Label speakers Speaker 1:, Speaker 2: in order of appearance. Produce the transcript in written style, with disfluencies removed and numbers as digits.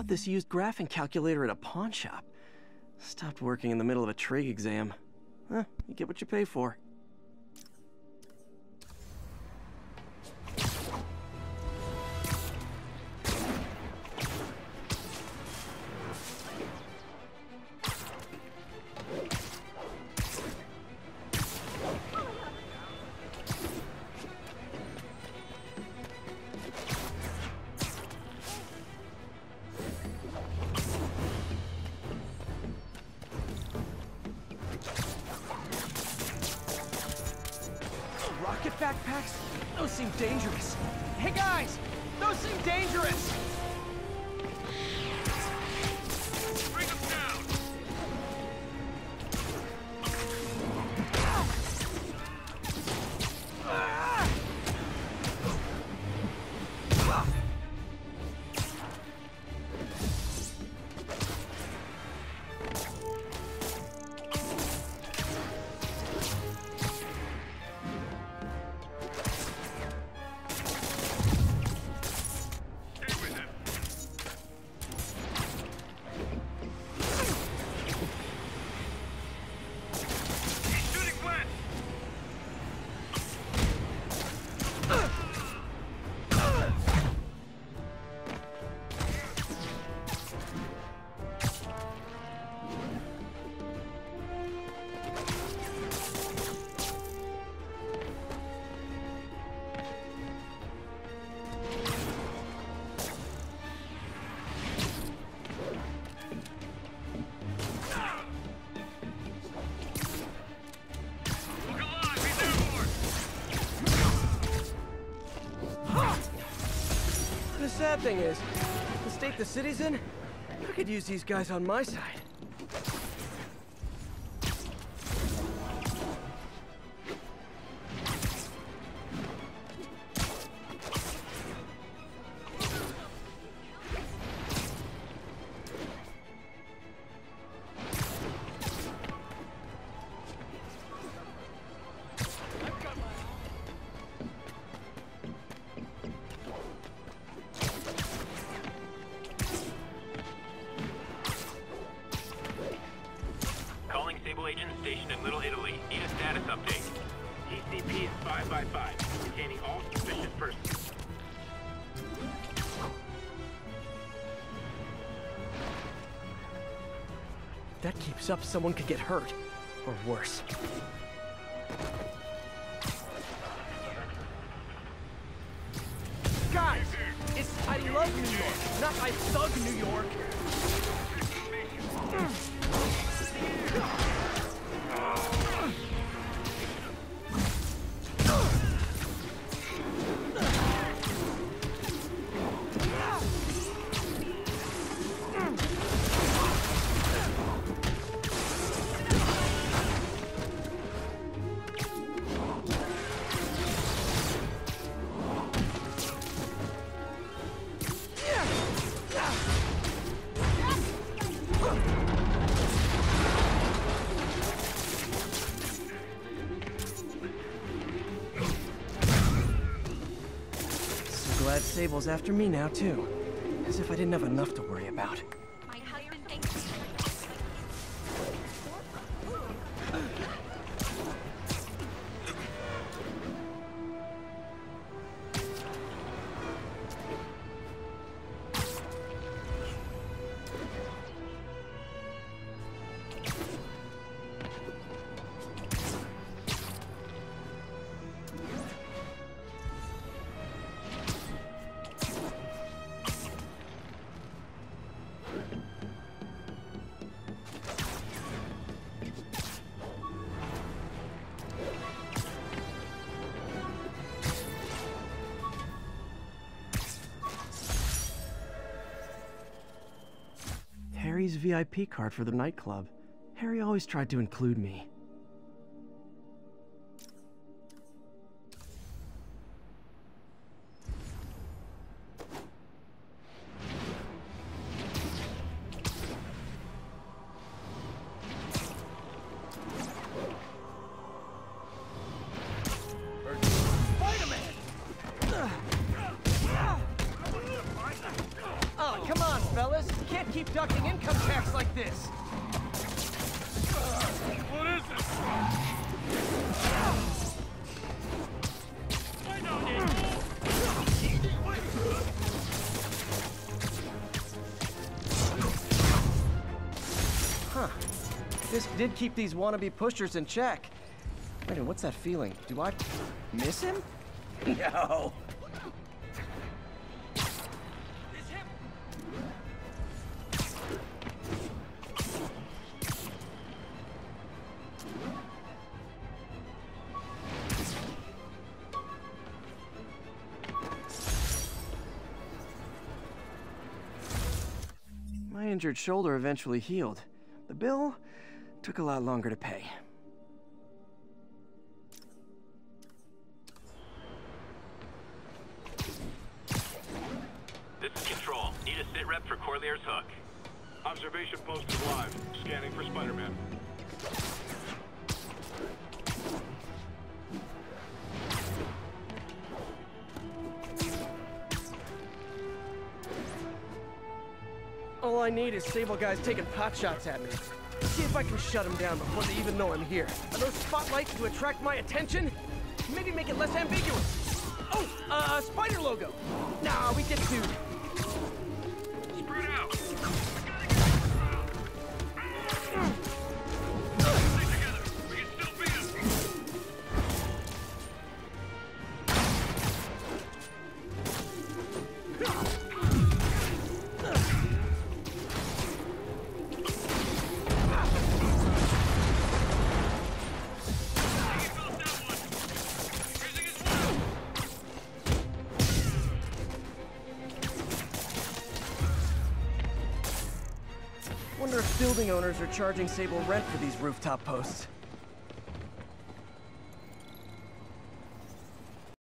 Speaker 1: bought this used graphing calculator at a pawn shop. Stopped working in the middle of a trig exam. Huh, you get what you pay for.
Speaker 2: Rocket backpacks? Those seem dangerous. Hey guys! Those seem dangerous!
Speaker 3: Bring them down!
Speaker 2: The sad thing is, the state the city's in, I could use these guys on my side.
Speaker 3: Sable agent stationed in Little Italy. Need a status update. TCP is 5x5, containing all suspicious persons.
Speaker 2: If that keeps up, someone could get hurt. Or worse. Guys! It's I love New York, not I thug New York! Glad Sable's after me now, too. As if I didn't have enough to worry about.
Speaker 4: My husband thinks...
Speaker 1: Harry's VIP card for the nightclub. Harry always tried to include me.
Speaker 2: Oh, come on, fellas! keep ducking income tax like this?
Speaker 3: What is this? I know
Speaker 2: Huh. This did keep these wannabe pushers in check. Wait a minute, what's that feeling? Do I miss him? No.
Speaker 1: My injured shoulder eventually healed. The bill took a lot longer to pay.
Speaker 3: This is Control. Need a sit rep for Corlear's Hook. Observation post is live. Scanning for Spider-Man.
Speaker 2: All I need is Sable guys taking pot shots at me. See if I can shut them down before they even know I'm here. Are those spotlights to attract my attention? Maybe make it less ambiguous. Oh, spider logo. Nah, we get sued.
Speaker 3: Spread out. Stick together. We can still beat him.
Speaker 2: Wonder if building owners are charging Sable rent for these rooftop posts.